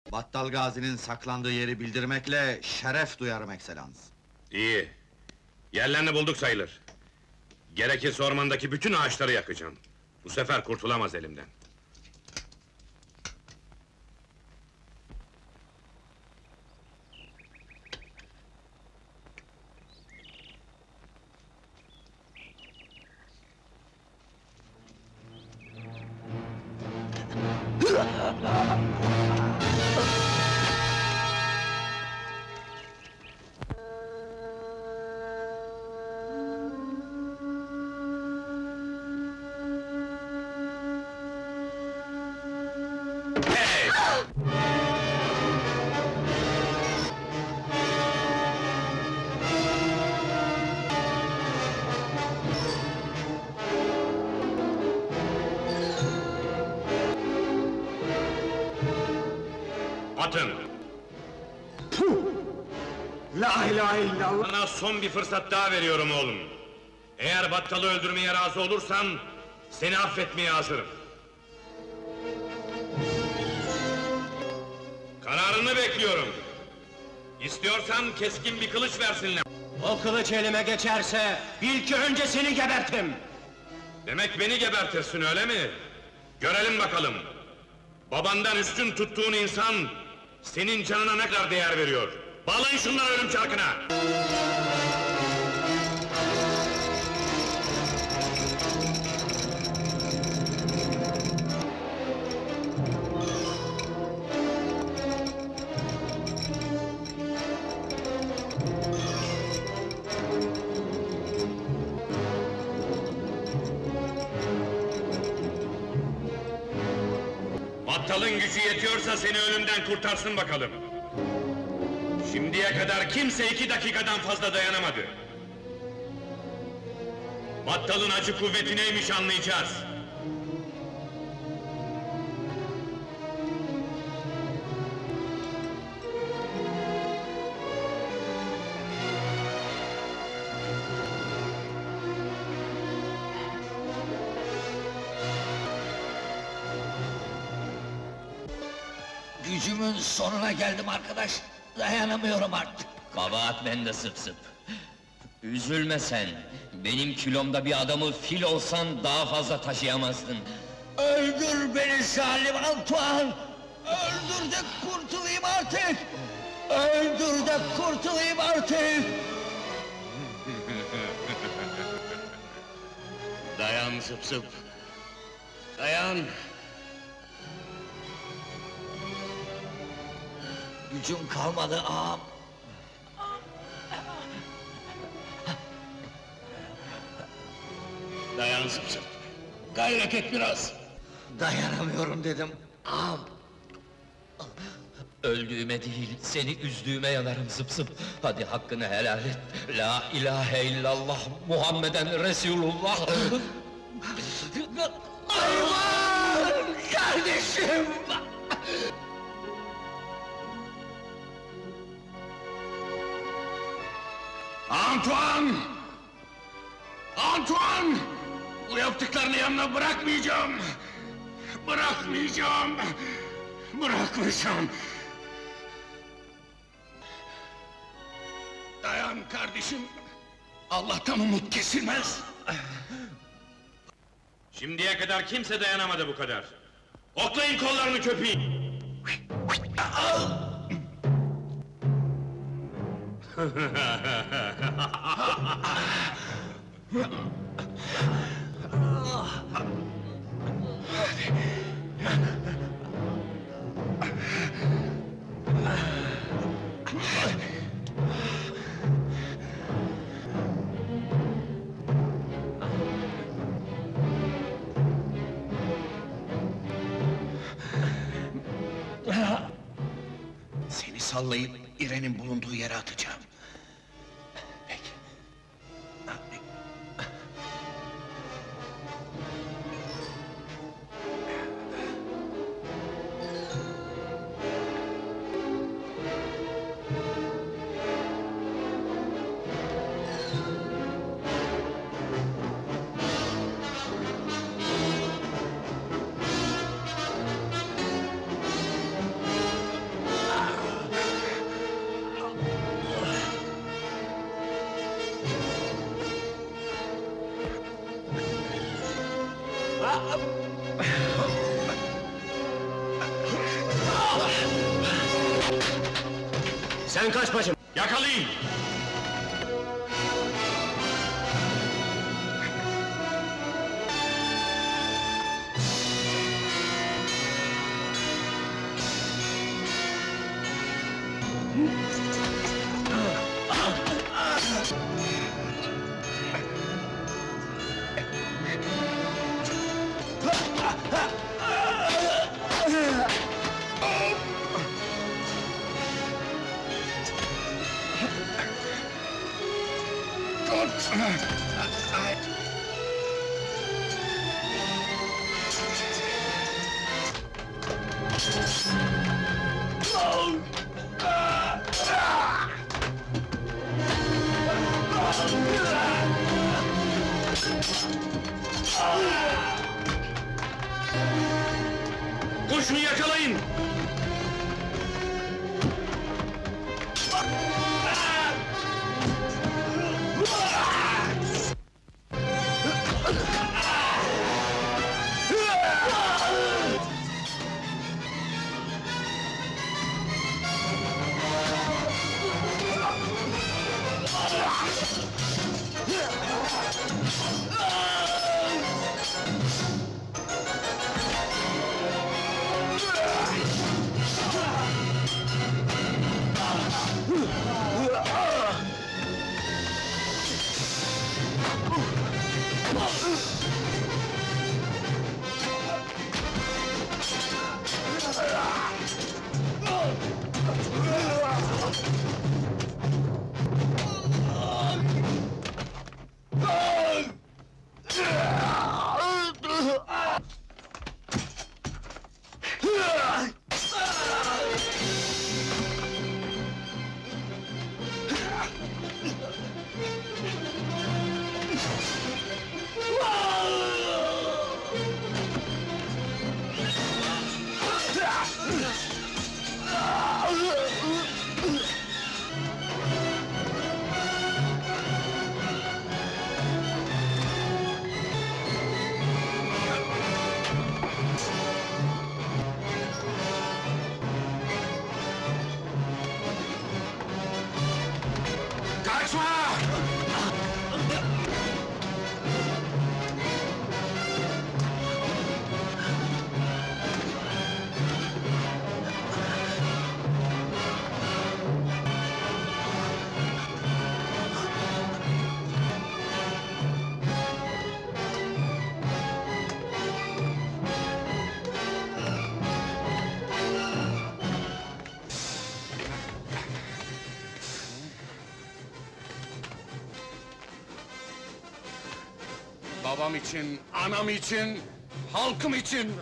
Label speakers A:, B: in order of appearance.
A: Battal Gazi'nin saklandığı yeri bildirmekle şeref duyarım ekselans.
B: İyi. Yerlerini bulduk sayılır. Gerekirse ormandaki bütün ağaçları yakacağım. Bu sefer kurtulamaz elimden. Atın!
C: La ilahe illallah!
B: Sana son bir fırsat daha veriyorum oğlum. Eğer Battal'ı öldürmeye razı olursan, seni affetmeye hazırım. Kararını bekliyorum. İstiyorsan keskin bir kılıç versinler.
C: O kılıç elime geçerse, bil ki önce seni gebertim!
B: Demek beni gebertirsin öyle mi? Görelim bakalım. Babandan üstün tuttuğun insan, senin canına ne kadar değer veriyor? Bağlayın şunları ölüm çarkına! Battal'ın gücü yetiyorsa seni ölümden kurtarsın bakalım. Şimdiye kadar kimse 2 dakikadan fazla dayanamadı. Battal'ın acı kuvveti neymiş anlayacağız.
D: Gücümün sonuna geldim arkadaş. Dayanamıyorum artık.
E: Kabahat bende sıp sıp. Üzülme sen. Benim kilomda bir adamı fil olsan daha fazla taşıyamazdın.
D: Öldür beni Salim Antoine! Öldür de kurtulayım artık! Öldür de kurtulayım artık!
B: Dayan sıp sıp. Dayan.
D: Gücüm kalmadı ağam.
B: Dayan sıp sıp. Gayret et biraz.
D: Dayanamıyorum dedim ağam.
E: Öldüğüme değil, seni üzdüğüme yanarım zıp zıp. Hadi hakkını helal et. La ilahe illallah, Muhammeden Resulullah.
D: Aman kardeşim!
B: Antoine! Antoine! Bu yaptıklarını yanına bırakmayacağım! Bırakmayacağım! Bırakmayacağım! Dayan kardeşim! Allah'tan umut kesilmez! Şimdiye kadar kimse dayanamadı bu kadar! Oklayın kollarını köpeğin!
C: Seni sallayıp İren'in bulunduğu yere atacağım. Peki. Sen kaç başım.
B: Yakalayın! Koşun yakalayın! Kaçma!
C: Babam için, anam için, halkım için.